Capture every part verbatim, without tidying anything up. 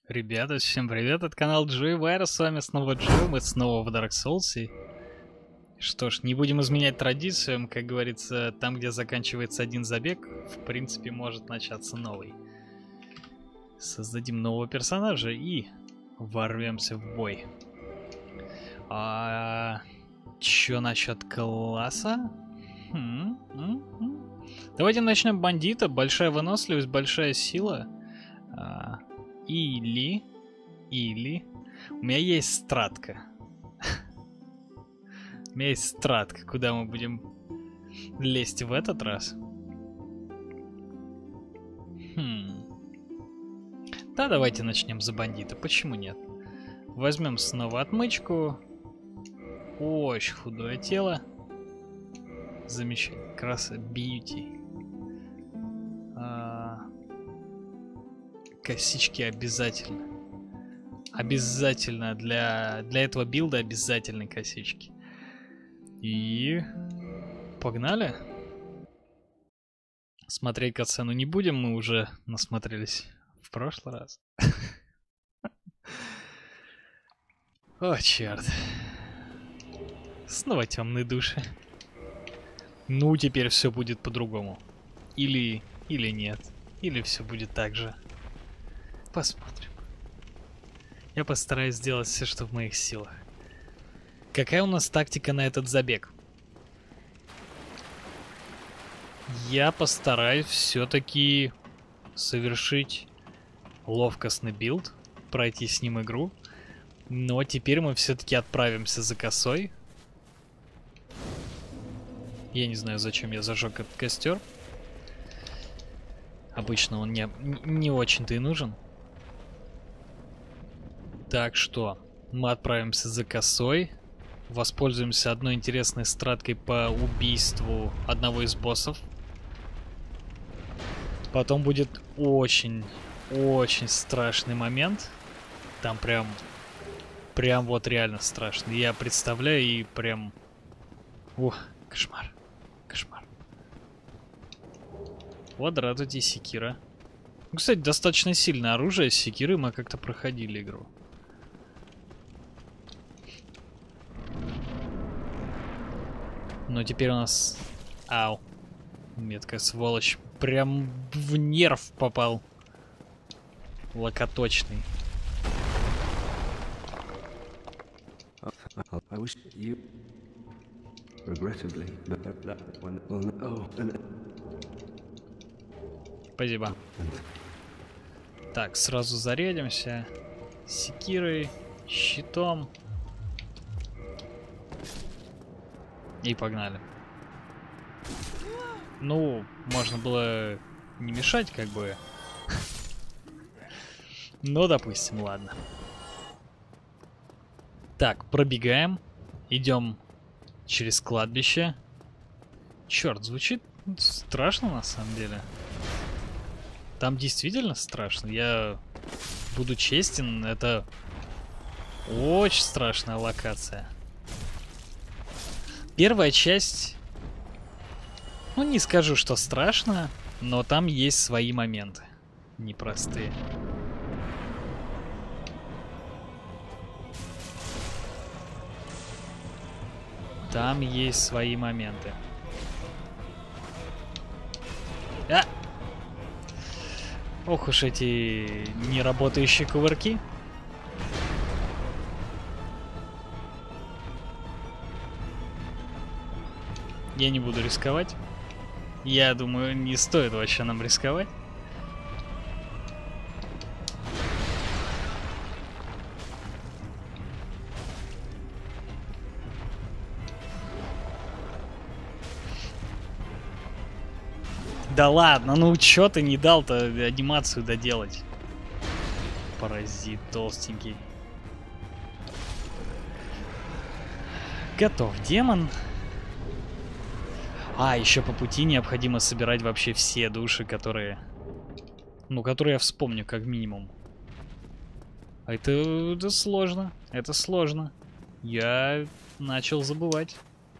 Ребята, всем привет, это канал Джойвайр, с вами снова Джо, мы снова в Dark Souls. Что ж, не будем изменять традициям, как говорится, там, где заканчивается один забег, в принципе, может начаться новый. Создадим нового персонажа и ворвемся в бой. А чё насчет класса? Хм, м, м. Давайте начнем бандита, большая выносливость, большая сила. А, Или, или... У меня есть стратка. У меня есть стратка, куда мы будем лезть в этот раз. Хм. Да, давайте начнем за бандита, почему нет? Возьмем снова отмычку. Очень худое тело. Замечательно. Краса, бьюти. А... Косички обязательно. Обязательно для, для этого билда обязательны косички. И погнали. Смотреть катсцену не будем, мы уже насмотрелись в прошлый раз. О, черт. Снова темные души. Ну, теперь все будет по-другому. Или, или нет. Или все будет так же. Посмотрим. Я постараюсь сделать все, что в моих силах. Какая у нас тактика на этот забег? Я постараюсь все-таки совершить ловкостный билд, пройти с ним игру. Но теперь мы все-таки отправимся за косой. Я не знаю, зачем я зажег этот костер. Обычно он не, не очень-то и нужен. Так что мы отправимся за косой. Воспользуемся одной интересной страткой по убийству одного из боссов. Потом будет очень, очень страшный момент. Там прям, прям вот реально страшно. Я представляю и прям... Ух, кошмар, кошмар. Вот, радуйте, секира. Ну, кстати, достаточно сильное оружие. С секиры мы как-то проходили игру. Но теперь у нас... Ау. Меткая сволочь. Прям в нерв попал. Локоточный. Спасибо. Так, сразу зарядимся. Секирой, щитом. И погнали. Ну, можно было не мешать, как бы. Но, допустим, ладно. Так, пробегаем. Идем через кладбище. Черт, звучит страшно на самом деле. Там действительно страшно. Я буду честен, это очень страшная локация. Первая часть, ну не скажу, что страшно, но там есть свои моменты непростые. Там есть свои моменты. А! Ох уж эти неработающие кувырки. Я не буду рисковать. Я думаю, не стоит вообще нам рисковать. Да ладно, ну чё ты не дал-то анимацию доделать? Паразит толстенький. Готов демон. А, еще по пути необходимо собирать вообще все души, которые... Ну, которые я вспомню, как минимум. А это, это сложно. Это сложно. Я начал забывать.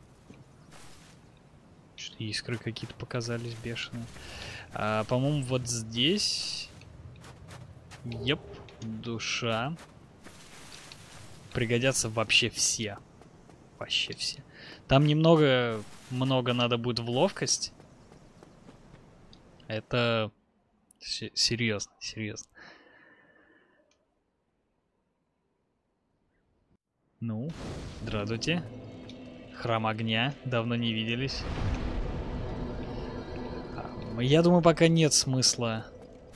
Что-то искры какие-то показались бешеные. А, по-моему, вот здесь... Еп. Душа. Пригодятся вообще все. Вообще все. Там немного, много надо будет в ловкость. Это серьезно, серьезно. Ну, здравствуйте. Храм огня. Давно не виделись. Я думаю, пока нет смысла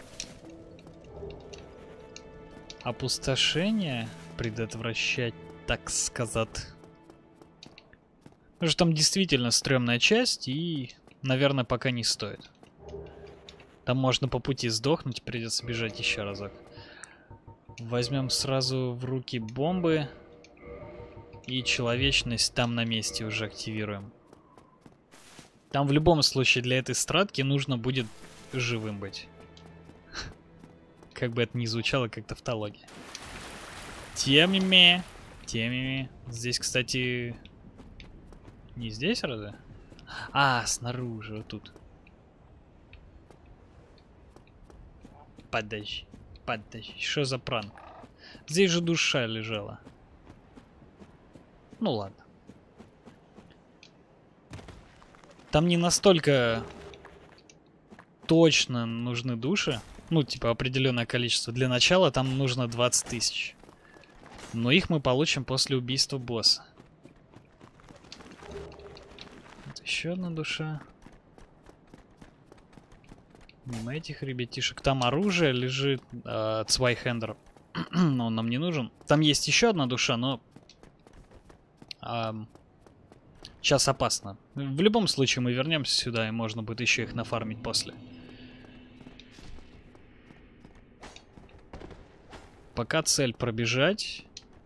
опустошения предотвращать, так сказать. Потому что там действительно стрёмная часть, и, наверное, пока не стоит. Там можно по пути сдохнуть, придется бежать еще разок. Возьмем сразу в руки бомбы. И человечность там на месте уже активируем. Там в любом случае для этой стратки нужно будет живым быть. Как бы это ни звучало, как тавтология. Тем не менее, тем не менее. Здесь, кстати... Не здесь разве? А, снаружи, вот тут. Подожди, подожди, что за пранк? Здесь же душа лежала. Ну ладно. Там не настолько точно нужны души. Ну, типа, определенное количество. Для начала там нужно двадцать тысяч. Но их мы получим после убийства босса. Вот еще одна душа. Мимо этих ребятишек. Там оружие лежит. Э, Цвайхендер. Но он нам не нужен. Там есть еще одна душа, но... Э, сейчас опасно. В любом случае мы вернемся сюда, и можно будет еще их нафармить после. Пока цель пробежать.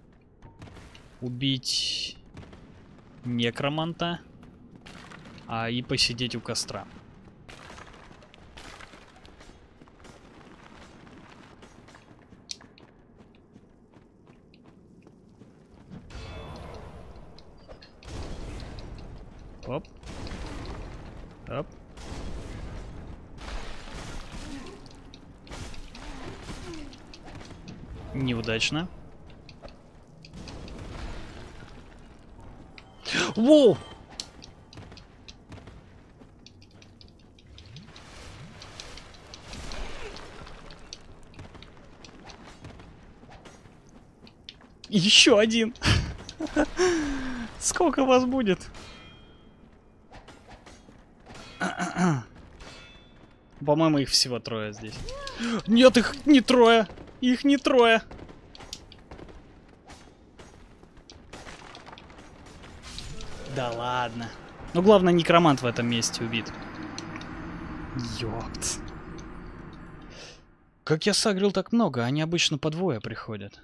Убить некроманта. А и посидеть у костра. Оп. Оп. Неудачно. Воу! Еще один. Сколько вас будет? По-моему, их всего трое здесь. Нет, их не трое. Их не трое. Да ладно. Ну, главное, некромант в этом месте убит. Ёпт. Как я сагрил так много, они обычно по двое приходят.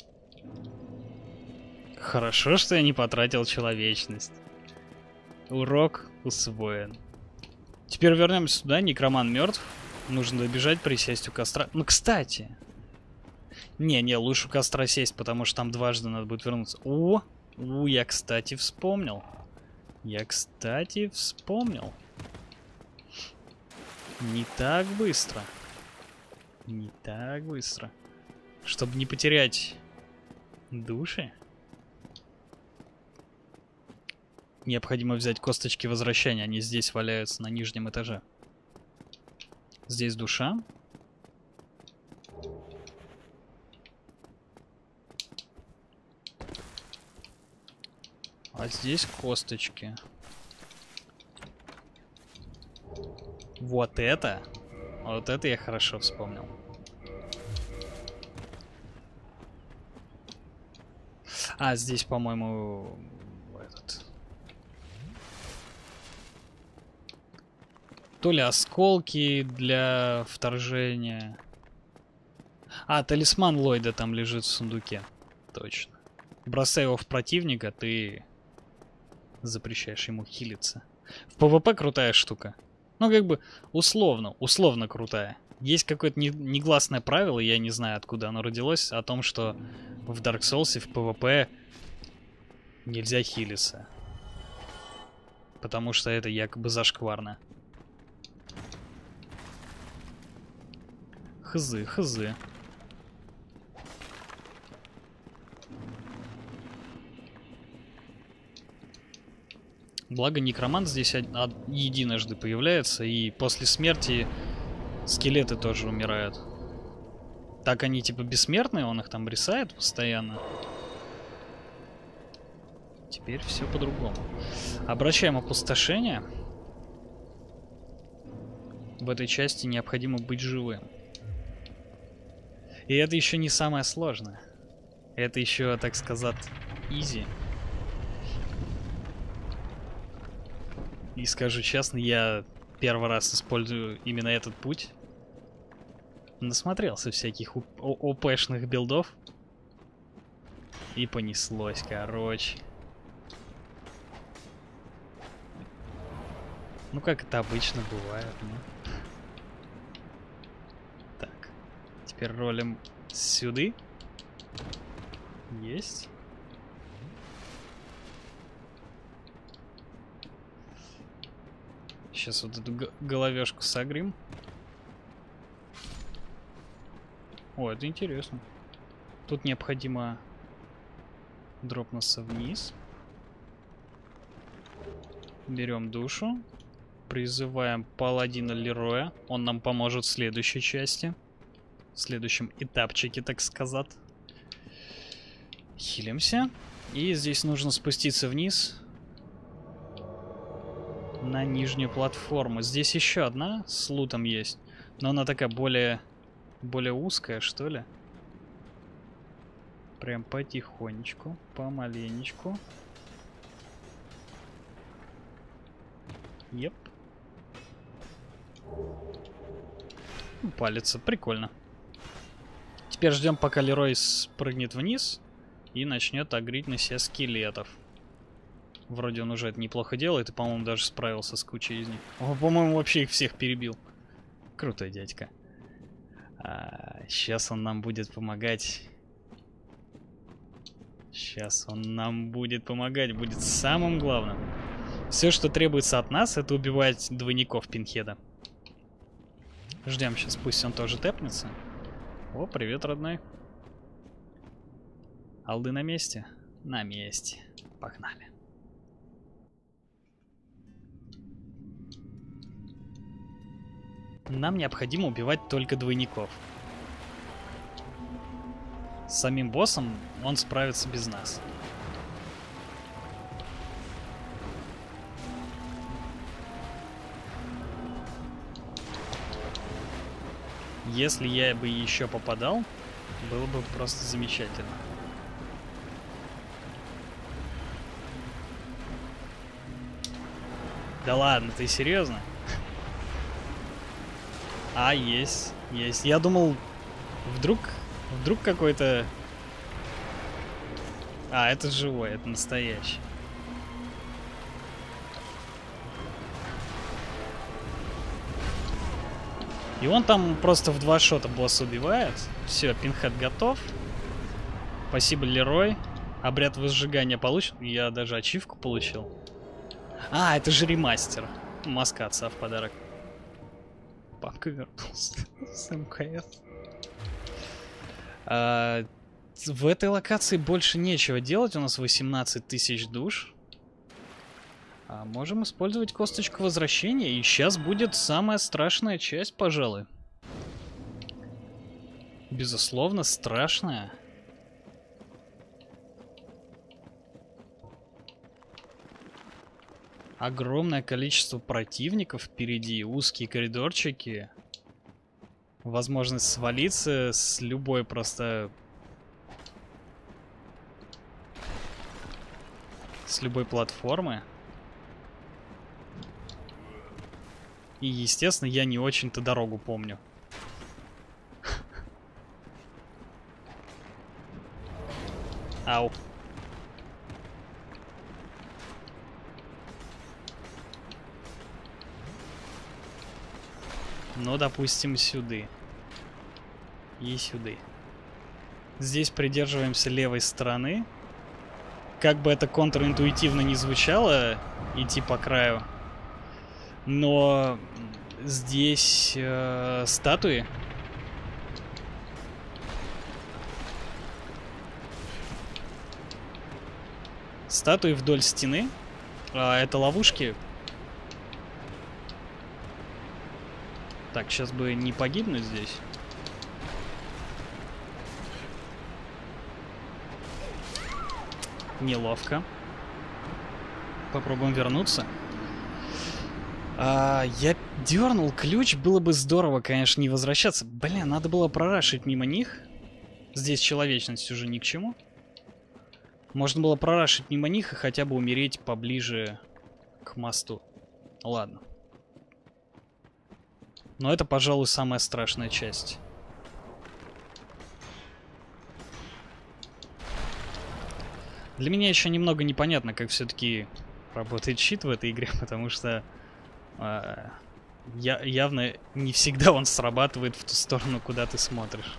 Хорошо, что я не потратил человечность. Урок усвоен. Теперь вернемся сюда, некроман мертв. Нужно добежать, присесть у костра. Ну, кстати. Не-не, лучше у костра сесть, потому что там дважды надо будет вернуться. О, у, я, кстати, вспомнил. Я, кстати, вспомнил. Не так быстро. Не так быстро. Чтобы не потерять души, необходимо взять косточки возвращения. Они здесь валяются на нижнем этаже. Здесь душа. А здесь косточки. Вот это. Вот это я хорошо вспомнил. А, здесь, по-моему, этот... То ли осколки для вторжения. А, талисман Ллойда там лежит в сундуке. Точно. Бросай его в противника, ты запрещаешь ему хилиться. В ПВП крутая штука. Ну, как бы, условно, условно крутая. Есть какое-то не, негласное правило, я не знаю, откуда оно родилось, о том, что в Dark Souls в ПВП нельзя хилиться. Потому что это якобы зашкварно. Хзы, хзы. Благо некромант здесь од- од- единожды появляется, и после смерти скелеты тоже умирают. Так они типа бессмертные, он их там бросает постоянно. Теперь все по-другому. Обращаем опустошение. В этой части необходимо быть живым. И это еще не самое сложное. Это еще, так сказать, изи. И скажу честно, я первый раз использую именно этот путь. Насмотрелся всяких ОПшных билдов. И понеслось, короче. Ну, как это обычно бывает, ну. Так. Теперь ролим сюда. Есть. Сейчас вот эту головешку согрим. О, это интересно. Тут необходимо дропнуться вниз. Берем душу. Призываем паладина Лероя. Он нам поможет в следующей части. В следующем этапчике, так сказать. Хилимся. И здесь нужно спуститься вниз. На нижнюю платформу. Здесь еще одна с лутом есть. Но она такая более... Более узкая, что ли. Прям потихонечку. Помаленечку. Еп. Палится. Прикольно. Теперь ждем, пока Лерой спрыгнет вниз и начнет агрить на себя скелетов. Вроде он уже это неплохо делает и, по-моему, даже справился с кучей из них. О, по-моему, вообще их всех перебил. Крутой дядька. А, сейчас он нам будет помогать. Сейчас он нам будет помогать. Будет самым главным. Все, что требуется от нас, это убивать двойников Пинхеда. Ждем сейчас, пусть он тоже тэпнется. О, привет, родной. Алды на месте? На месте. Погнали. Нам необходимо убивать только двойников. С самим боссом он справится без нас. Если я бы еще попадал, было бы просто замечательно. Да ладно, ты серьезно? А, есть, есть. Я думал, вдруг, вдруг какой-то... А, это живой, это настоящий. И он там просто в два шота босса убивает. Все, Пинхед готов. Спасибо, Лерой. Обряд возжигания получен. Я даже ачивку получил. А, это же ремастер. Маска отца в подарок. Папка вернулся с МКС. А, в этой локации больше нечего делать. У нас восемнадцать тысяч душ. А можем использовать косточку возвращения. И сейчас будет самая страшная часть, пожалуй. Безусловно, страшная. Огромное количество противников впереди. Узкие коридорчики. Возможность свалиться с любой просто... С любой платформы. И, естественно, я не очень-то дорогу помню. Ау. Ну, допустим, сюда. И сюда. Здесь придерживаемся левой стороны. Как бы это контринтуитивно не звучало, идти по краю. Но здесь э, статуи. Статуи вдоль стены. А, это ловушки. Так, сейчас бы не погибнуть здесь. Неловко. Попробуем вернуться. А, я дернул ключ, было бы здорово, конечно, не возвращаться. Блин, надо было прорашить мимо них. Здесь человечность уже ни к чему. Можно было прорашить мимо них и хотя бы умереть поближе к мосту. Ладно. Но это, пожалуй, самая страшная часть. Для меня еще немного непонятно, как все-таки работает щит в этой игре, потому что э, я, явно не всегда он срабатывает в ту сторону, куда ты смотришь.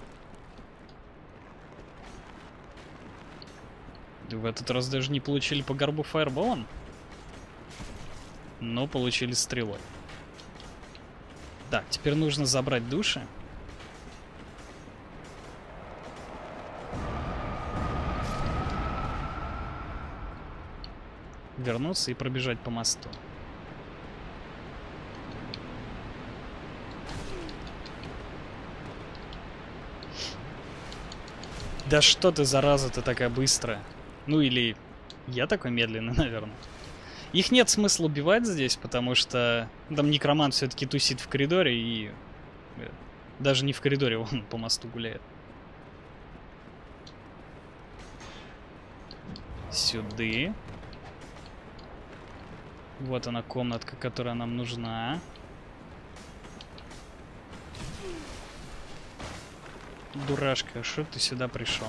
В этот раз даже не получили по горбу фаерболом, но получили стрелой. Так, теперь нужно забрать души. Вернуться и пробежать по мосту. Да что ты, зараза-то, такая быстрая? Ну или я такой медленный, наверное. Их нет смысла убивать здесь, потому что там некромант все-таки тусит в коридоре и... Даже не в коридоре, он по мосту гуляет. Сюда. Вот она, комнатка, которая нам нужна. Дурашка, что ты сюда пришел?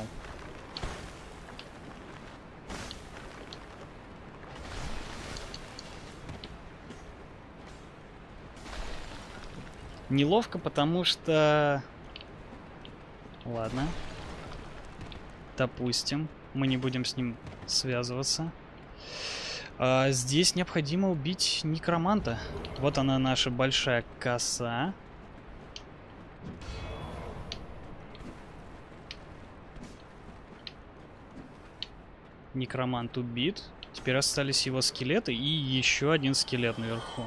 Неловко, потому что... Ладно. Допустим, мы не будем с ним связываться. А, здесь необходимо убить некроманта. Вот она, наша большая коса. Некромант убит. Теперь остались его скелеты и еще один скелет наверху.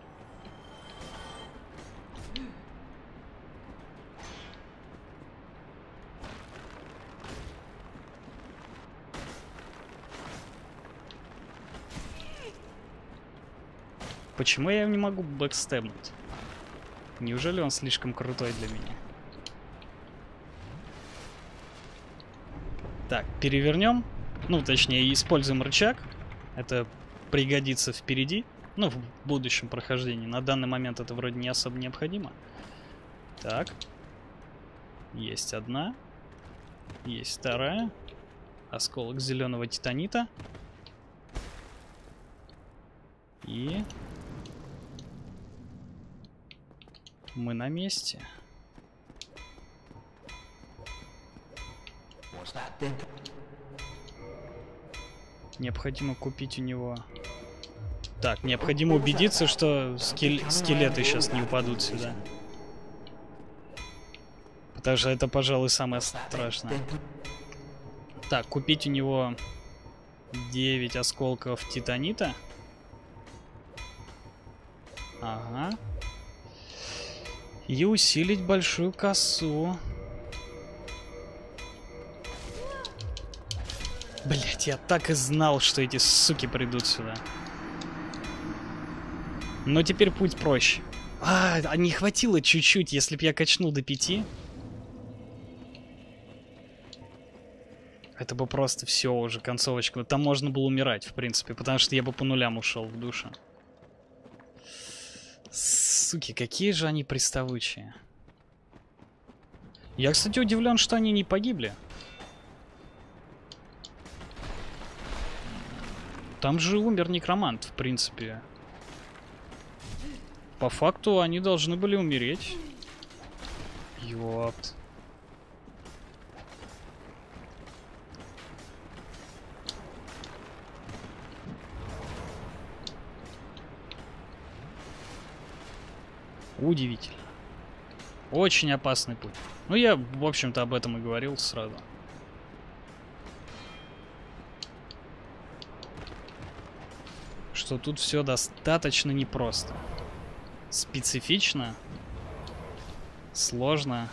Почему я не могу бэкстепнуть? Неужели он слишком крутой для меня? Так, перевернем. Ну, точнее, используем рычаг. Это пригодится впереди. Ну, в будущем прохождении. На данный момент это вроде не особо необходимо. Так. Есть одна. Есть вторая. Осколок зеленого титанита. И... мы на месте. Необходимо купить у него... Так, необходимо убедиться, что скел... скелеты сейчас не упадут сюда. Потому что это, пожалуй, самое страшное. Так, купить у него девять осколков титанита. Ага. И усилить большую косу. Блять, я так и знал, что эти суки придут сюда. Но теперь путь проще. А, а не хватило чуть-чуть, если бы я качнул до пяти. Это бы просто все уже, концовочка. Там можно было умирать, в принципе, потому что я бы по нулям ушел в душу. Суки, какие же они приставучие. Я, кстати, удивлен, что они не погибли. Там же умер некромант, в принципе. По факту они должны были умереть. Ёпт. Удивительно. Очень опасный путь. Ну, я, в общем-то, об этом и говорил сразу. что тут все достаточно непросто. Специфично, сложно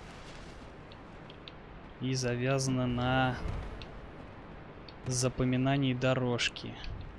и завязано на запоминании дорожки.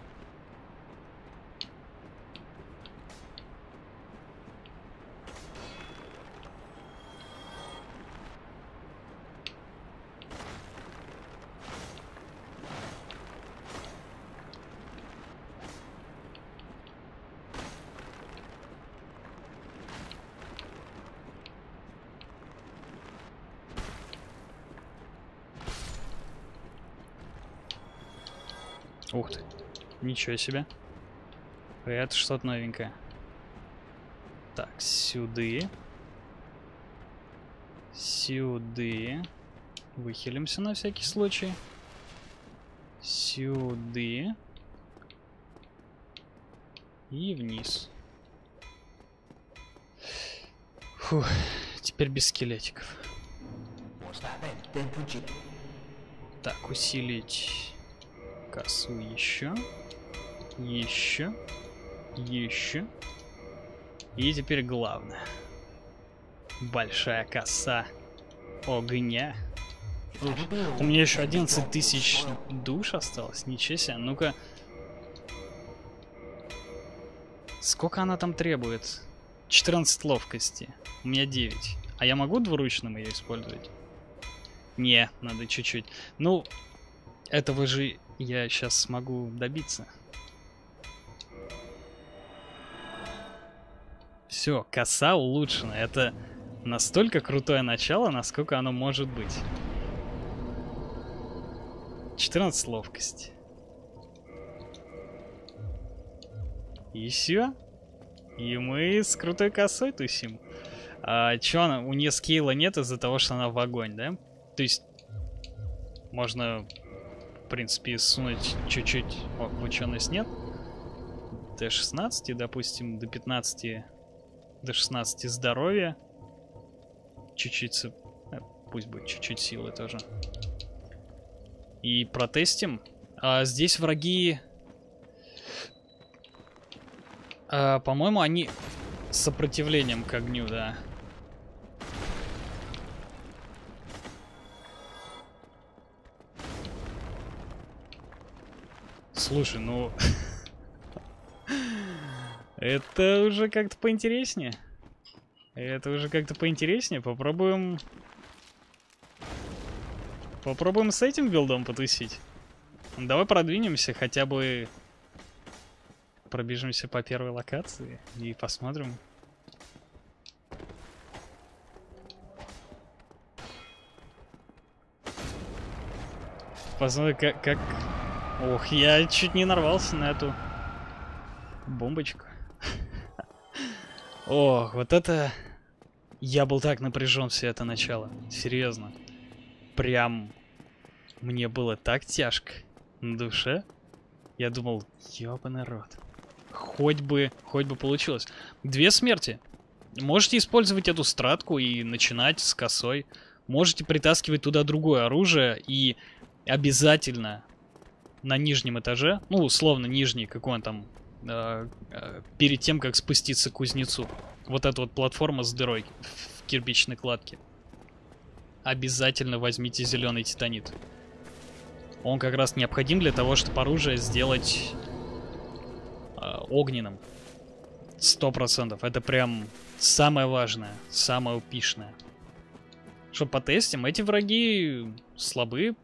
Ух ты, ничего себе. Это что-то новенькое. Так, сюда. Сюда. Выхилимся на всякий случай. Сюда. И вниз. Фух, теперь без скелетиков. Так, усилить косу еще. Еще. Еще. И теперь главное. Большая коса огня. Ух, у меня еще одиннадцать тысяч душ осталось. Ничего себе. Ну-ка. Сколько она там требует? четырнадцать ловкости. У меня девять. А я могу двуручным ее использовать? Не, надо чуть-чуть. Ну, этого же я сейчас смогу добиться. Все, коса улучшена. Это настолько крутое начало, насколько оно может быть. четырнадцать ловкости. И все. И мы с крутой косой тусим. А чё она? У нее скейла нет из-за того, что она в огонь, да? То есть можно, в принципе, сунуть чуть-чуть. О, ученость нет. До шестнадцати, допустим, до пятнадцати. До шестнадцати здоровья. Чуть-чуть... Пусть будет чуть-чуть силы тоже. И протестим. А здесь враги... А, по-моему, они с сопротивлением к огню, да. Слушай, ну... Это уже как-то поинтереснее. Это уже как-то поинтереснее. Попробуем... Попробуем с этим билдом потусить. Давай продвинемся, хотя бы... Пробежимся по первой локации и посмотрим. Посмотрим, как, как... Ох, я чуть не нарвался на эту бомбочку. Ох, вот это... Я был так напряжен все это начало. Серьезно. Прям... Мне было так тяжко на душе. Я думал, ёбаный рот. Хоть бы, хоть бы получилось. Две смерти. Можете использовать эту стратку и начинать с косой. Можете притаскивать туда другое оружие и обязательно на нижнем этаже, ну, условно нижний, какой он там, э, э, перед тем, как спуститься к кузнецу. Вот эта вот платформа с дырой в кирпичной кладке. Обязательно возьмите зеленый титанит. Он как раз необходим для того, чтобы оружие сделать э, огненным. Сто процентов. Это прям самое важное, самое упишное. Что потестим? Эти враги слабы.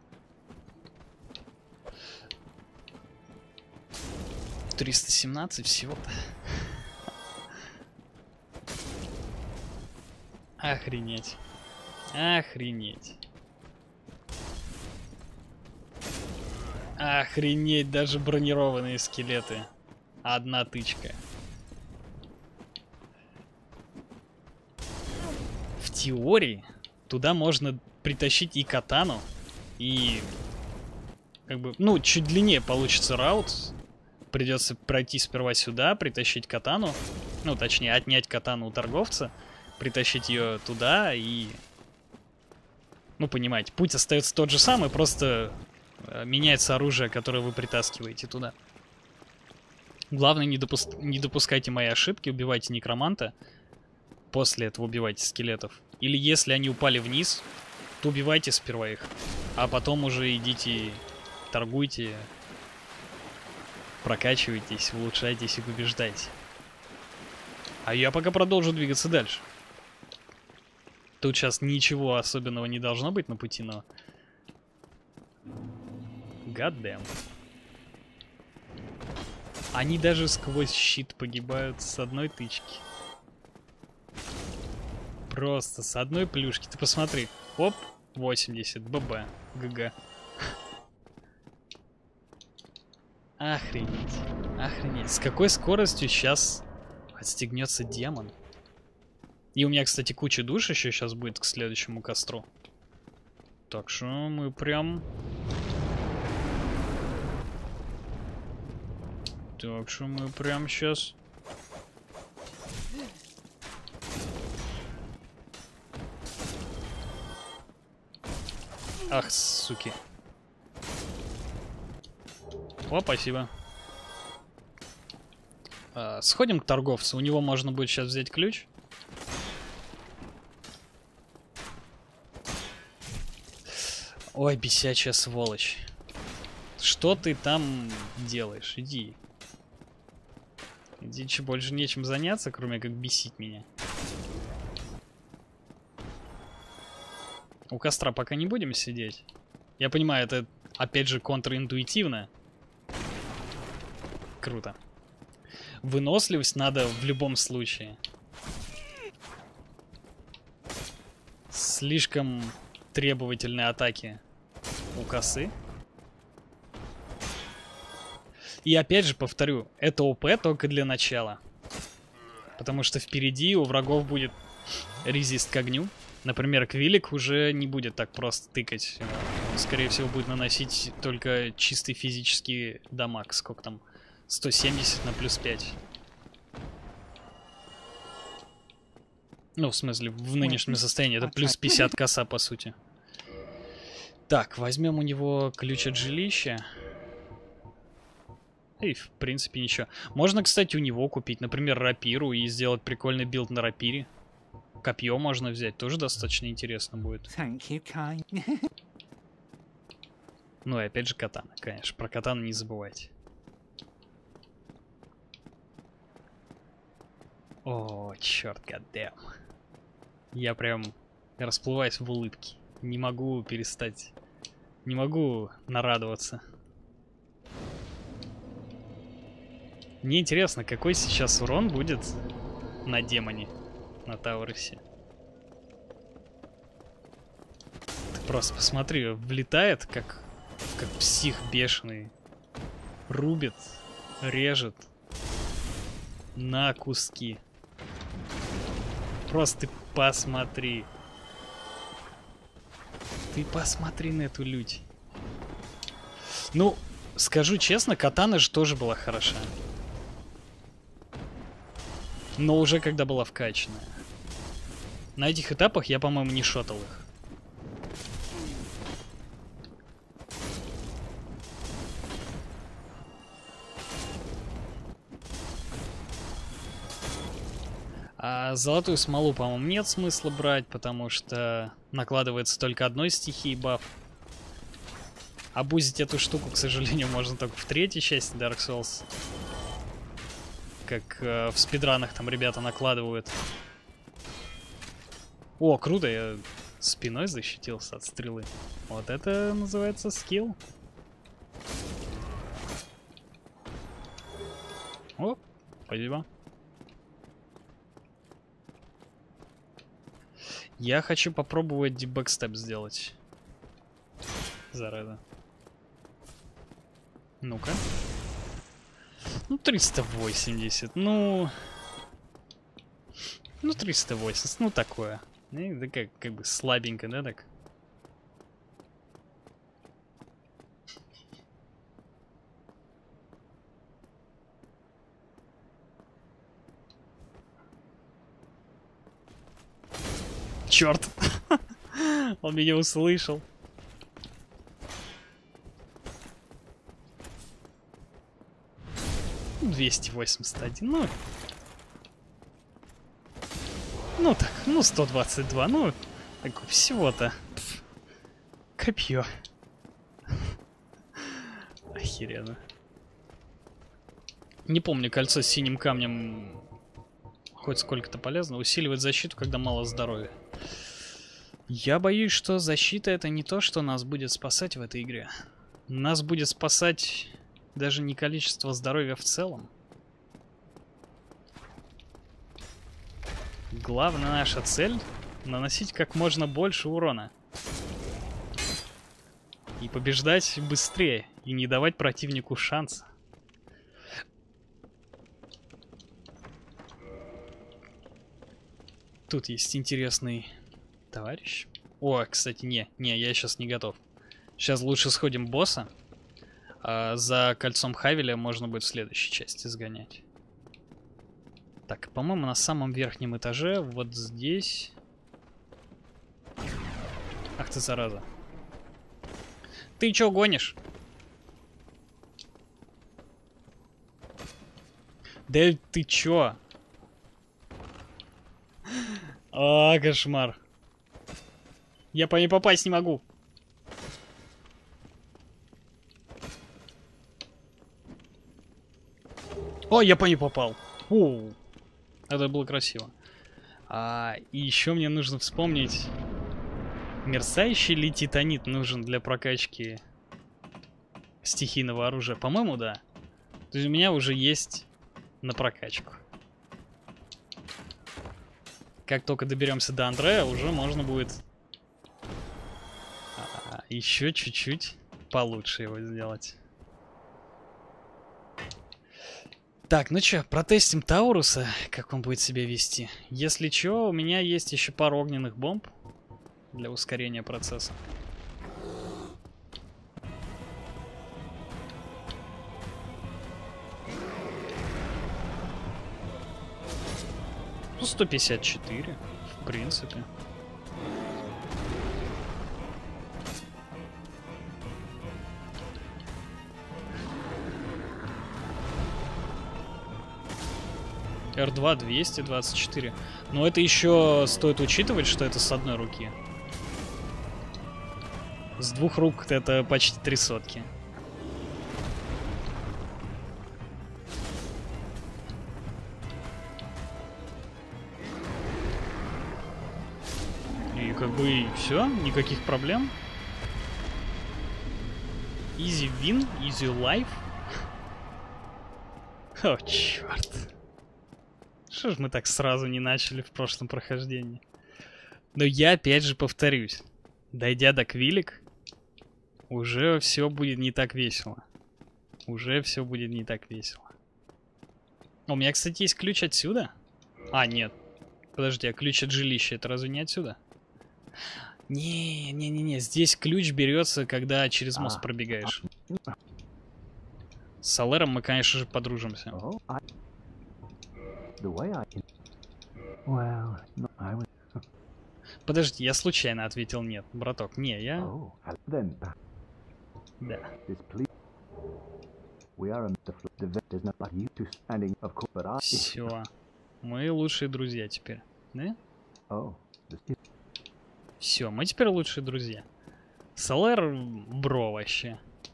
триста семнадцать всего-то. Охренеть. Охренеть. Охренеть, даже бронированные скелеты. Одна тычка. В теории туда можно притащить и катану, и как бы, ну, чуть длиннее получится раут. Придется пройти сперва сюда, притащить катану. Ну, точнее, отнять катану у торговца, притащить ее туда и... Ну, понимаете, путь остается тот же самый, просто меняется оружие, которое вы притаскиваете туда. Главное, не, допус... не допускайте мои ошибки, убивайте некроманта. После этого убивайте скелетов. Или если они упали вниз, то убивайте сперва их. А потом уже идите, торгуйте, прокачивайтесь, улучшайтесь и побеждайте. А я пока продолжу двигаться дальше. Тут сейчас ничего особенного не должно быть на пути, но... God damn. Они даже сквозь щит погибают с одной тычки. Просто с одной плюшки. Ты посмотри. Оп, восемьдесят, ББ, ГГ. Охренеть. Охренеть. С какой скоростью сейчас отстегнется демон? И у меня, кстати, куча душ еще сейчас будет к следующему костру. Так что мы прям... Так что мы прям сейчас... Ах, суки. О, спасибо. А, сходим к торговцу. У него можно будет сейчас взять ключ. Ой, бесячая сволочь. Что ты там делаешь? Иди. Иди, че, больше нечем заняться, кроме как бесить меня. У костра пока не будем сидеть. Я понимаю, это опять же контринтуитивно. Круто. Выносливость надо в любом случае. Слишком требовательные атаки у косы. И опять же повторю, это ОП только для начала. Потому что впереди у врагов будет резист к огню. Например, Квилик уже не будет так просто тыкать. Он, скорее всего, будет наносить только чистый физический дамаг. Сколько там? сто семьдесят на плюс пять. Ну, в смысле, в нынешнем состоянии это плюс пятьдесят коса, по сути. Так, возьмем у него ключ от жилища. И, в принципе, ничего. Можно, кстати, у него купить, например, рапиру и сделать прикольный билд на рапире. Копье можно взять, тоже достаточно интересно будет. Ну и опять же катана, конечно. Про катану не забывайте. О, черт, гаддем. Я прям расплываюсь в улыбке. Не могу перестать. Не могу нарадоваться. Мне интересно, какой сейчас урон будет на демоне, на Таурусе. Ты просто посмотри, влетает как, как псих бешеный. Рубит, режет на куски. Просто ты посмотри. Ты посмотри на эту лють. Ну, скажу честно, катана же тоже была хороша. Но уже когда была вкачанная. На этих этапах я, по-моему, не шотал их. А золотую смолу, по-моему, нет смысла брать, потому что накладывается только одной стихии баф. Абузить эту штуку, к сожалению, можно только в третьей части Dark Souls. Как э, в спидранах там ребята накладывают. О, круто, я спиной защитился от стрелы. Вот это называется скилл. О, спасибо. Я хочу попробовать дебэкстеп сделать. Зараза. Ну-ка. Ну, триста восемьдесят, ну... Ну, триста восемьдесят, ну, такое. И, да как, как бы слабенько, да, так? Черт! Он меня услышал. двести восемьдесят один, ну... Ну так, ну сто двадцать два, ну... Так всего-то. Копье. Охеренно. Не помню, кольцо с синим камнем хоть сколько-то полезно. Усиливает защиту, когда мало здоровья. Я боюсь, что защита — это не то, что нас будет спасать в этой игре. Нас будет спасать даже не количество здоровья в целом. Главная наша цель — наносить как можно больше урона. И побеждать быстрее. И не давать противнику шанса. Тут есть интересный товарищ. О, кстати, не, не, я сейчас не готов. Сейчас лучше сходим босса. А за кольцом Хавеля можно будет в следующей части сгонять. Так, по-моему, на самом верхнем этаже, вот здесь... Ах ты, зараза. Ты чё гонишь? Да ты чё? А, кошмар. Я по ней попасть не могу. О, я по ней попал. Фу. Это было красиво. А, и еще мне нужно вспомнить... Мерцающий ли титанит нужен для прокачки стихийного оружия? По-моему, да. То есть у меня уже есть на прокачку. Как только доберемся до Андрея, уже можно будет а, еще чуть-чуть получше его сделать. Так, ну чё, протестим Тауруса, как он будет себя вести. Если чё, у меня есть еще пару огненных бомб для ускорения процесса. Ну, сто пятьдесят четыре, в принципе. эр два двести двадцать четыре. Но это еще стоит учитывать, что это с одной руки. С двух рук это почти три сотки. И как бы и все, никаких проблем. Easy win, easy life. О, черт. Что ж мы так сразу не начали в прошлом прохождении? Но я опять же повторюсь. Дойдя до Квилик, уже все будет не так весело. Уже все будет не так весело. У меня, кстати, есть ключ отсюда. А, нет. Подожди, а ключ от жилища, это разве не отсюда? Не-не-не-не, здесь ключ берется, когда через мост пробегаешь. С Солером мы, конечно же, подружимся. Подожди, я случайно ответил нет, браток. Не, я... Да. Все. Мы лучшие друзья теперь. Да? Все, мы теперь лучшие друзья. Солер бро вообще.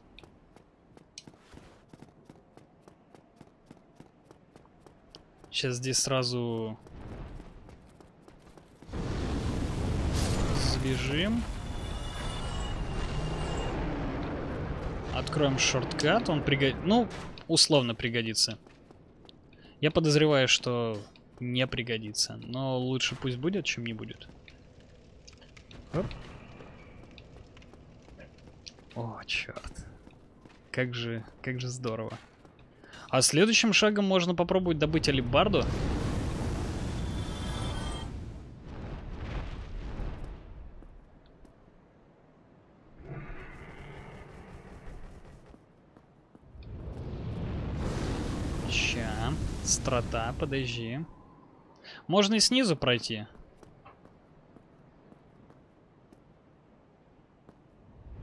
Сейчас здесь сразу забежим. Откроем шорткат, он пригодится. Ну, условно пригодится. Я подозреваю, что не пригодится. Но лучше пусть будет, чем не будет. Оп. О, черт. Как же, как же здорово. А следующим шагом можно попробовать добыть алебарду. Ща. Страта, подожди. Можно и снизу пройти.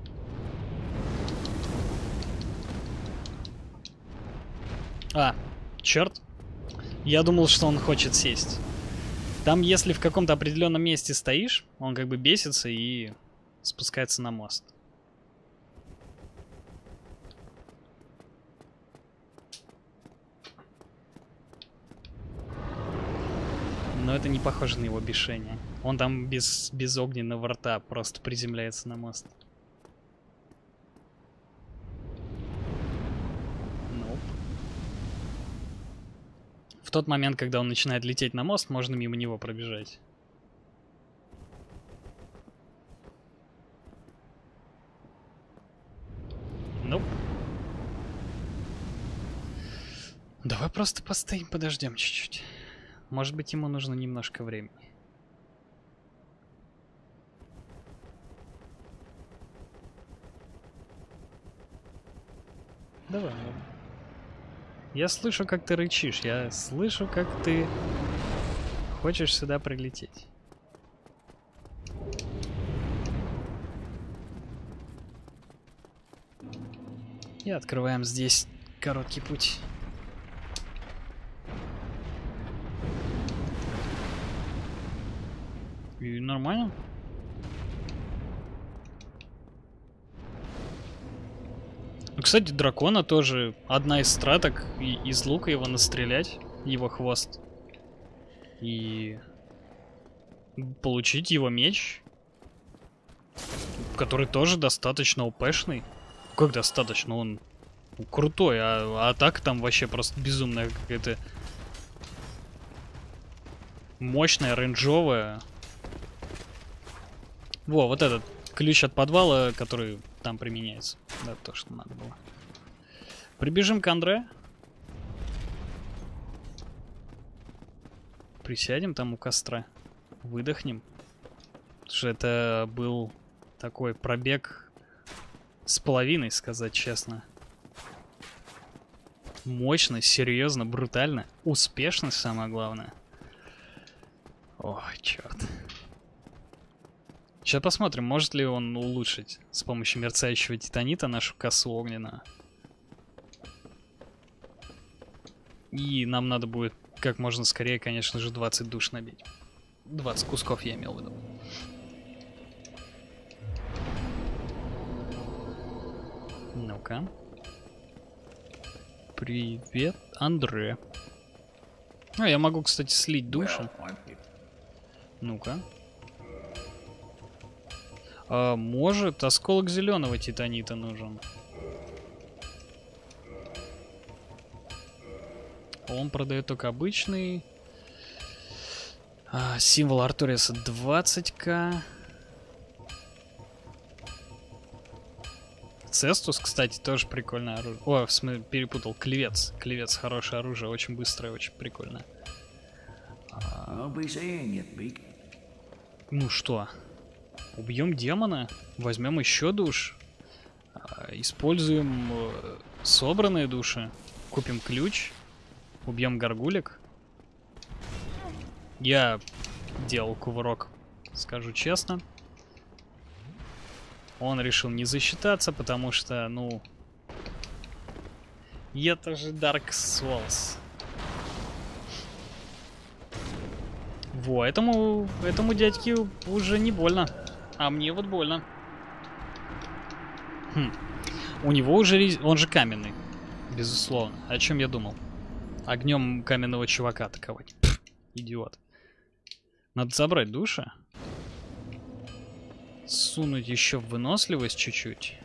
А, Черт. Я думал, что он хочет сесть. Там, если в каком-то определенном месте стоишь, он как бы бесится и спускается на мост. Но это не похоже на его бешение. Он там без, без огненного рта просто приземляется на мост. Nope. В тот момент, когда он начинает лететь на мост, можно мимо него пробежать. Nope. Давай просто постоим, подождем чуть-чуть. Может быть, ему нужно немножко времени. Давай, ладно. Я слышу, как ты рычишь. Я слышу, как ты хочешь сюда прилететь. И открываем здесь короткий путь. И нормально. Ну, кстати, дракона тоже одна из страток. И из лука его настрелять, его хвост. И получить его меч, который тоже достаточно ОПшный. Как достаточно? Он крутой, а, а атака там вообще просто безумная какая-то. Мощная, рейнджовая. Во, вот этот ключ от подвала, который там применяется. Да, то, что надо было. Прибежим к Андре. Присядем там у костра. Выдохнем. Потому что это был такой пробег с половиной, сказать честно. Мощно, серьезно, брутально. Успешно, самое главное. Ой, черт. Сейчас посмотрим, может ли он улучшить с помощью мерцающего титанита нашу косу огненную. И нам надо будет как можно скорее, конечно же, двадцать душ набить. двадцать кусков я имел в виду. Ну-ка. Привет, Андре. А, я могу, кстати, слить души. Ну-ка. А, может, осколок зеленого титанита нужен. Он продает только обычный. А, символ Арториса двадцать тысяч. Цестус, кстати, тоже прикольное оружие. О, в смысле, перепутал. Клевец. Клевец, хорошее оружие, очень быстрое, очень прикольное. А... Ну что? Убьем демона, возьмем еще душ, используем собранные души, купим ключ, убьем горгулек. Я делал кувырок, скажу честно. Он решил не засчитаться, потому что, ну... Это же Dark Souls. Во, этому, этому дядьке уже не больно. А мне вот больно. Хм. У него уже... Он же каменный. Безусловно. О чем я думал? Огнем каменного чувака атаковать. Пфф, идиот. Надо забрать души. Сунуть еще в выносливость чуть-чуть.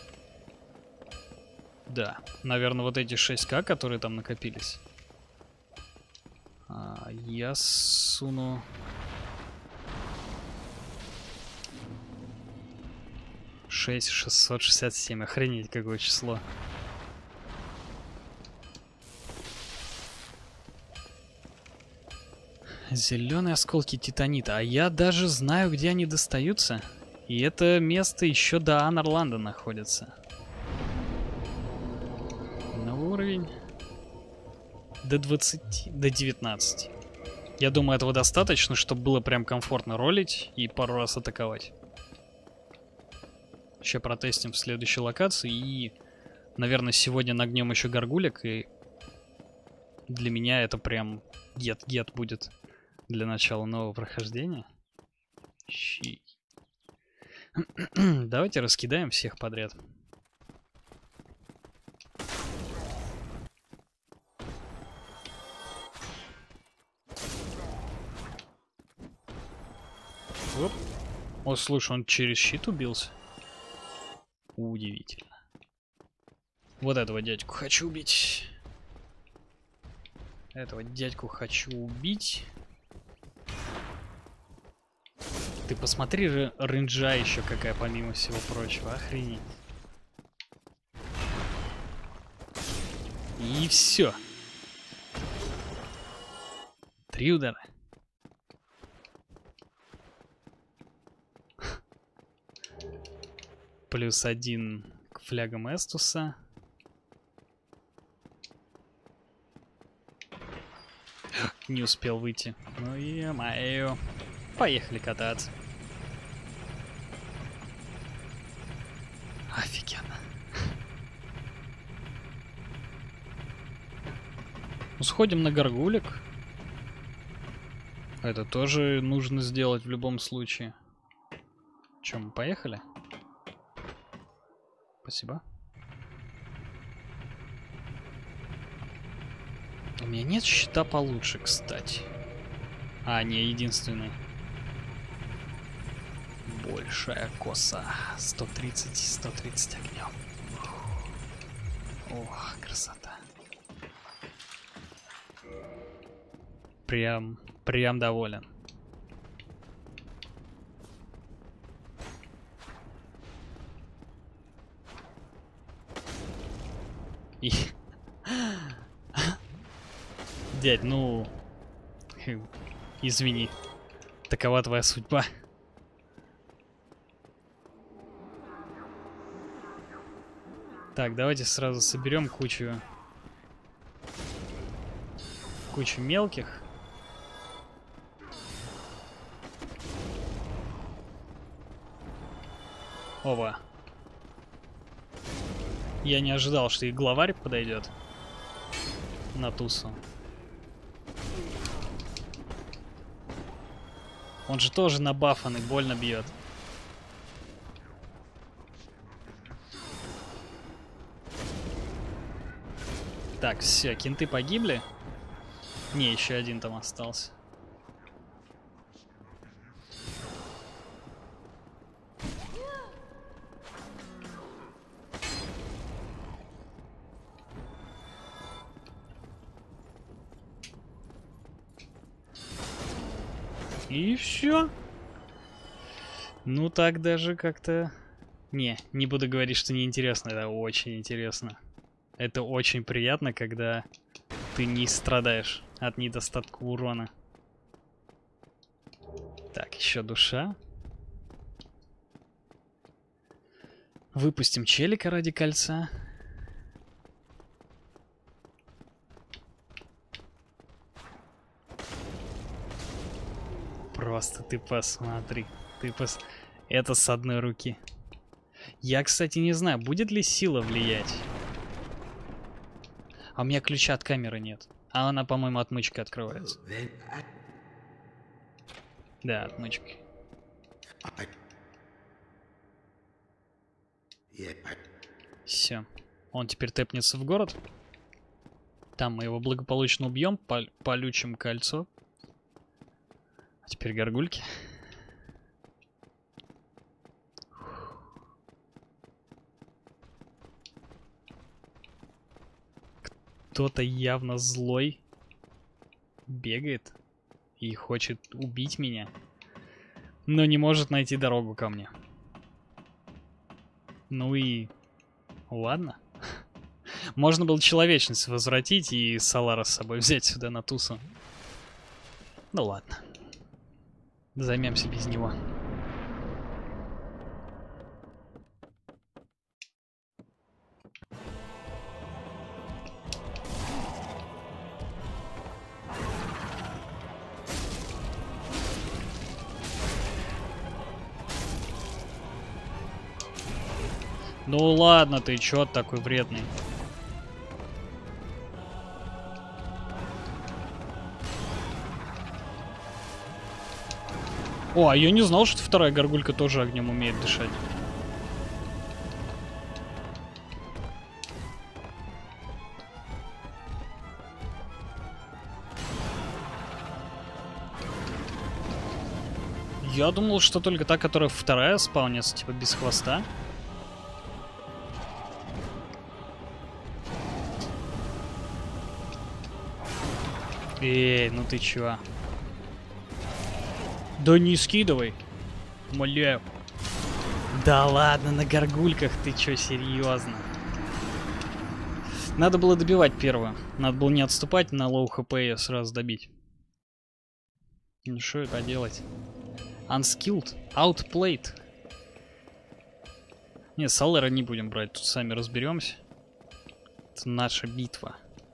Да. Наверное, вот эти шесть ка, которые там накопились. А, я суну... шесть шестьсот шестьдесят семь. Охренеть, какое число. Зеленые осколки титанита. А я даже знаю, где они достаются. И это место еще до Анарланда находится. Новый уровень. До двадцати, до девятнадцати. Я думаю, этого достаточно, чтобы было прям комфортно ролить и пару раз атаковать. Сейчас протестим в следующей локации и, наверное, сегодня нагнем еще горгулек и Для меня это прям гет-гет будет для начала нового прохождения. Щи. Давайте раскидаем всех подряд. Оп. О, слушай, он через щит убился. Удивительно. Вот этого дядьку хочу убить. Этого дядьку хочу убить. Ты посмотри, рейнджа еще какая, помимо всего прочего. Охренеть. И все. Три удара. Плюс один к флягам Эстуса. Не успел выйти. Ну е-мое. Поехали кататься. Офигенно. Ну, сходим на горгулек. Это тоже нужно сделать в любом случае. Чем, поехали? Спасибо. У меня нет щита получше, кстати. А, не, единственный. Большая коса. сто тридцать, сто тридцать огнем. Ох, красота. Прям, прям доволен. И... Дядь, ну... Извини. Такова твоя судьба. Так, давайте сразу соберем кучу... Кучу мелких. Ова. Я не ожидал, что и главарь подойдет на тусу. Он же тоже набафанный, больно бьет. Так, все, кенты погибли. Не, еще один там остался. И все. Ну так даже как-то... Не, не буду говорить, что неинтересно. Это очень интересно. Это очень приятно, когда ты не страдаешь от недостатка урона. Так, еще душа. Выпустим челика ради кольца. Просто ты посмотри. Ты пос... Это с одной руки. Я, кстати, не знаю, будет ли сила влиять. А у меня ключа от камеры нет. А она, по-моему, отмычкой открывается. Да, отмычкой. Все. Он теперь тэпнется в город. Там мы его благополучно убьем, пол полючим кольцо. А теперь горгульки. Кто-то явно злой бегает и хочет убить меня, но не может найти дорогу ко мне. Ну и ладно. Можно было человечность возвратить и Солара с собой взять сюда на тусу. Ну ладно. Займемся без него. Ну ладно, ты чё такой вредный? О, а я не знал, что вторая горгулька тоже огнем умеет дышать. Я думал, что только та, которая вторая спаунится, типа без хвоста. Эй, ну ты чё? Да не скидывай. Умоляю. Да ладно, на горгульках ты чё, серьезно? Надо было добивать первую. Надо было не отступать на лоу хп и сразу добить. Ну что это делать? Unskilled, outplayed. Не, Салера не будем брать, тут сами разберемся. Это наша битва.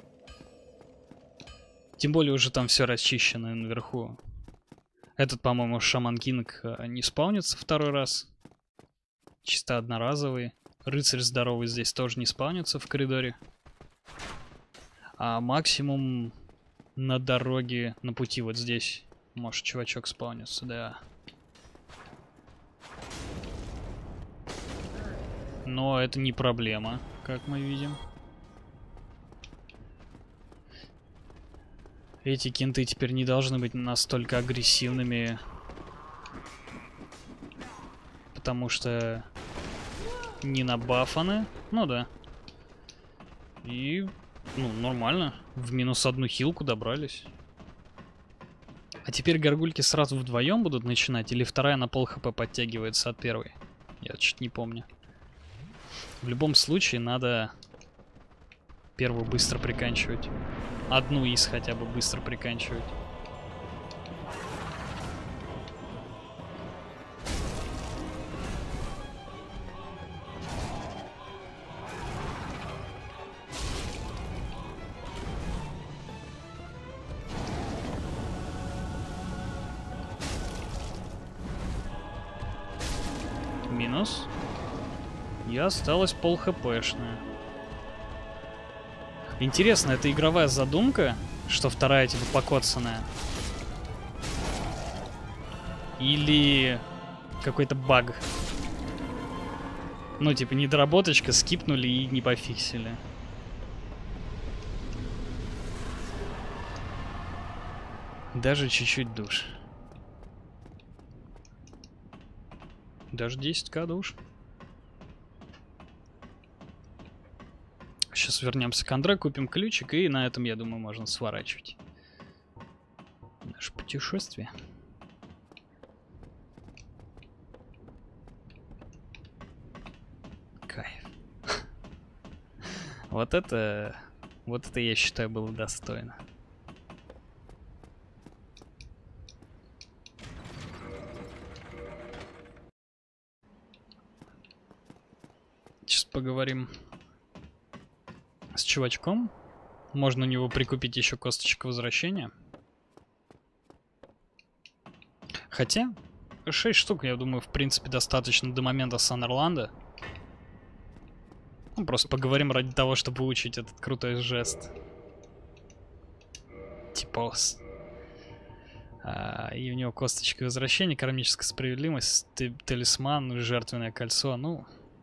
Тем более уже там все расчищено наверху. Этот, по-моему, Шаман Кинг не спаунится второй раз. Чисто одноразовый. Рыцарь здоровый здесь тоже не спаунится в коридоре. А максимум на дороге, на пути вот здесь. Может, чувачок спаунится, да. Но это не проблема, как мы видим. Эти кенты теперь не должны быть настолько агрессивными. Потому что не набафаны. Ну да. И, ну, нормально. В минус одну хилку добрались. А теперь горгульки сразу вдвоем будут начинать? Или вторая на пол хп подтягивается от первой? Я чуть не помню. В любом случае надо первую быстро приканчивать. Одну из хотя бы быстро приканчивать. Минус. И осталось пол хпшная. Интересно, это игровая задумка, что вторая типа покоцанная? Или какой-то баг? Ну, типа, недоработочка, скипнули и не пофиксили. Даже чуть-чуть душ. Даже десять тысяч душ. Сейчас вернемся к Андре, купим ключик, и на этом, я думаю, можно сворачивать наше путешествие. Кайф. Вот это... Вот это, я считаю, было достойно. Сейчас поговорим с чувачком. Можно у него прикупить еще косточку возвращения. Хотя, шесть штук, я думаю, в принципе, достаточно до момента Сандерланда. Ну, просто поговорим ради того, чтобы выучить этот крутой жест. Типос. А, и у него косточка возвращения, кармическая справедливость, талисман, жертвенное кольцо. Ну,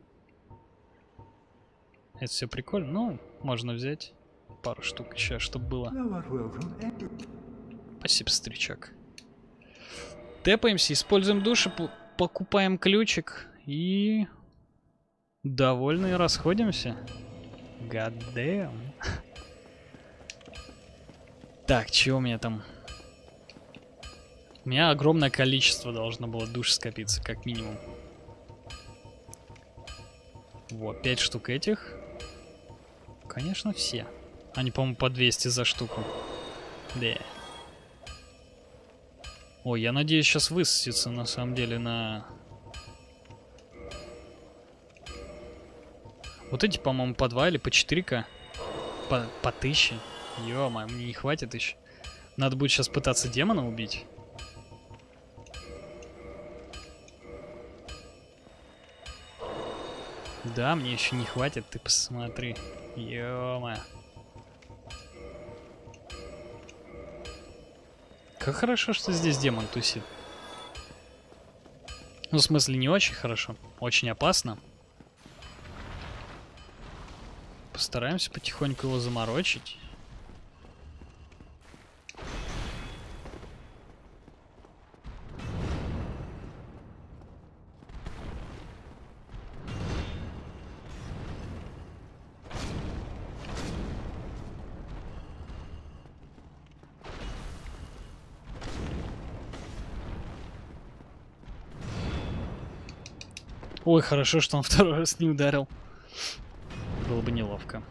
это все прикольно. Ну, можно взять пару штук еще, чтобы было. Спасибо, старичок. Тэпаемся, используем души, покупаем ключик и... довольные расходимся. God damn. Так, чего у меня там? У меня огромное количество должно было душ скопиться, как минимум. Вот, пять штук этих. Конечно, все. Они, по-моему, по двести за штуку. Да. Ой, я надеюсь, сейчас высосется, на самом деле, на... Вот эти, по-моему, по два или по четыре ка. По, по тысяче. Ё-моё, мне не хватит еще. Надо будет сейчас пытаться демона убить. Да, мне еще не хватит, ты посмотри. Ё-моё. Как хорошо, что здесь демон тусит. Ну, в смысле, не очень хорошо. Очень опасно. Постараемся потихоньку его заморочить. Ой, хорошо, что он второй раз не ударил. Было бы неловко.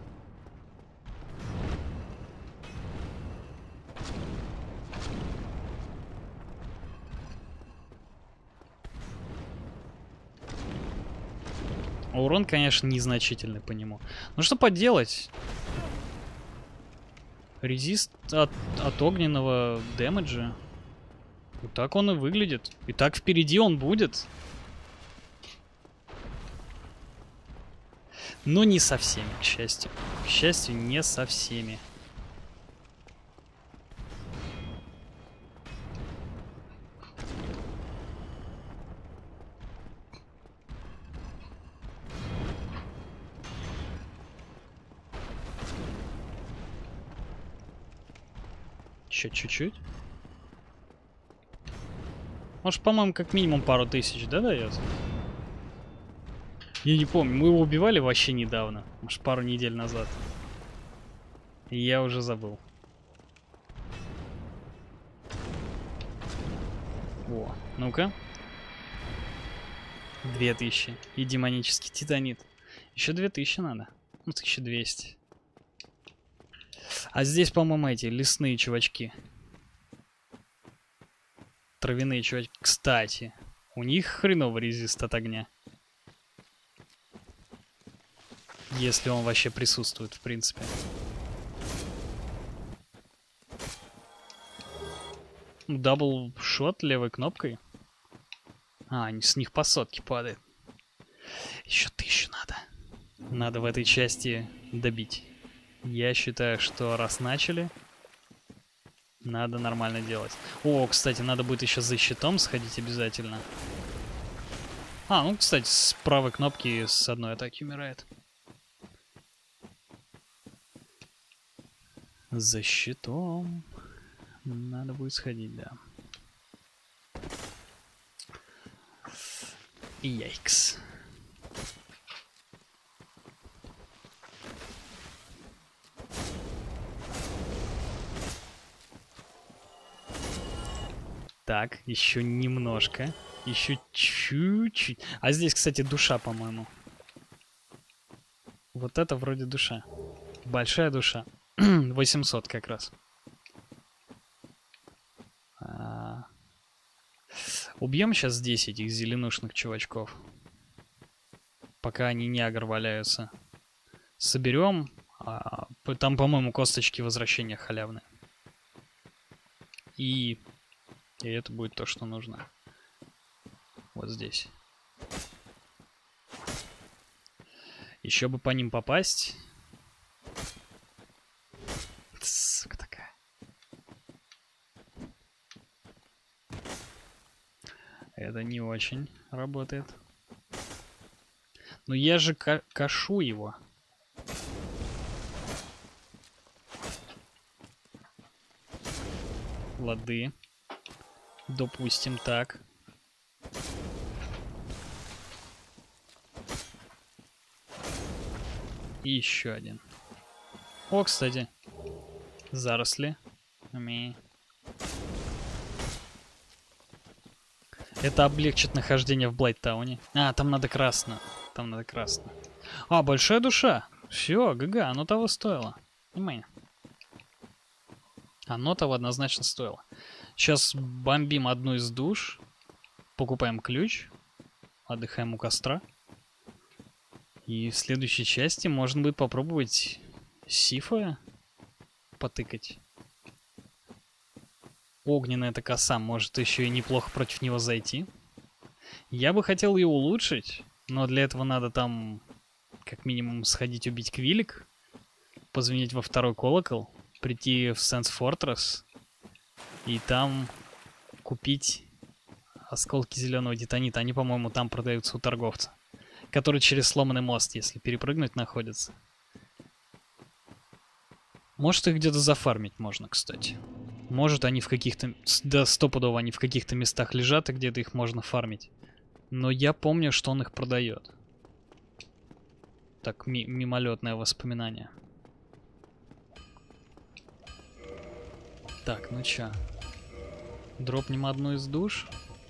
Урон, конечно, незначительный по нему. Ну что поделать? Резист от, от огненного дэмэджа. Вот так он и выглядит. И так впереди он будет. Но не со всеми, к счастью. К счастью, не со всеми. Еще чуть-чуть. Может, по-моему, как минимум пару тысяч, да, дает? Я не помню, мы его убивали вообще недавно. Может, пару недель назад. И я уже забыл. О, ну-ка. Две тысячи. И демонический титанит. Еще две тысячи надо. Ну, тысяча двести. А здесь, по-моему, эти лесные чувачки. Травяные чувачки. Кстати, у них хреновый резист от огня. Если он вообще присутствует, в принципе. Дабл-шот левой кнопкой. А, с них по сотке падает. Еще тысячу надо. Надо в этой части добить. Я считаю, что раз начали, надо нормально делать. О, кстати, надо будет еще за щитом сходить обязательно. А, ну, кстати, с правой кнопки с одной атаки умирает. За щитом надо будет сходить, да. Яйкс. Так, еще немножко. Еще чуть-чуть. А здесь, кстати, душа, по-моему. Вот это вроде душа. Большая душа. восемьсот как раз. А... Убьем сейчас здесь этих зеленушных чувачков. Пока они не агр валяются. Соберем. А... Там, по-моему, косточки возвращения халявные. И... И это будет то, что нужно. Вот здесь. Еще бы по ним попасть. Сука такая. Это не очень работает. Но я же кашу его. Лады. Допустим, так. И еще один. О, кстати. Заросли. Ми. Это облегчит нахождение в Блайттауне. А, там надо красно. Там надо красно. А, большая душа. Все, ГГ, оно того стоило. Внимание. Оно того однозначно стоило. Сейчас бомбим одну из душ. Покупаем ключ. Отдыхаем у костра. И в следующей части можно будет попробовать Сифа потыкать. Огненная эта коса может еще и неплохо против него зайти. Я бы хотел ее улучшить, но для этого надо там как минимум сходить убить Квилик, позвонить во второй колокол, прийти в Сенс Фортресс и там купить осколки зеленого детонита. Они, по-моему, там продаются у торговца. Который через сломанный мост, если перепрыгнуть, находится. Может, их где-то зафармить можно, кстати. Может, они в каких-то... Да, стопудово они в каких-то местах лежат, и где-то их можно фармить. Но я помню, что он их продает. Так, ми мимолетное воспоминание. Так, ну чё? Дропнем одну из душ.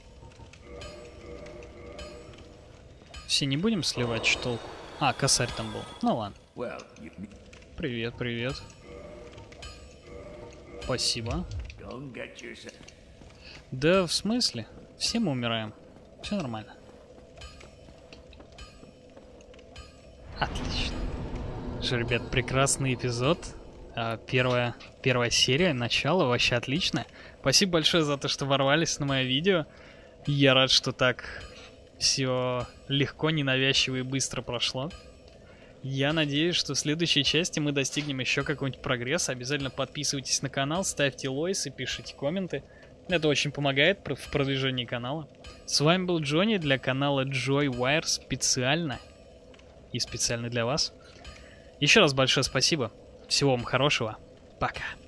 Все, не будем сливать, что толку? А, косарь там был. Ну ладно. Привет, привет. Спасибо. Да, в смысле? Все мы умираем. Все нормально. Отлично. Что, ребят, прекрасный эпизод. Первая, первая серия, начало, вообще отличное. Спасибо большое за то, что ворвались на мое видео. Я рад, что так все легко, ненавязчиво и быстро прошло. Я надеюсь, что в следующей части мы достигнем еще какого-нибудь прогресса. Обязательно подписывайтесь на канал, ставьте лайки, пишите комменты. Это очень помогает в продвижении канала. С вами был Джонни для канала Joywire специально. И специально для вас. Еще раз большое спасибо. Всего вам хорошего. Пока.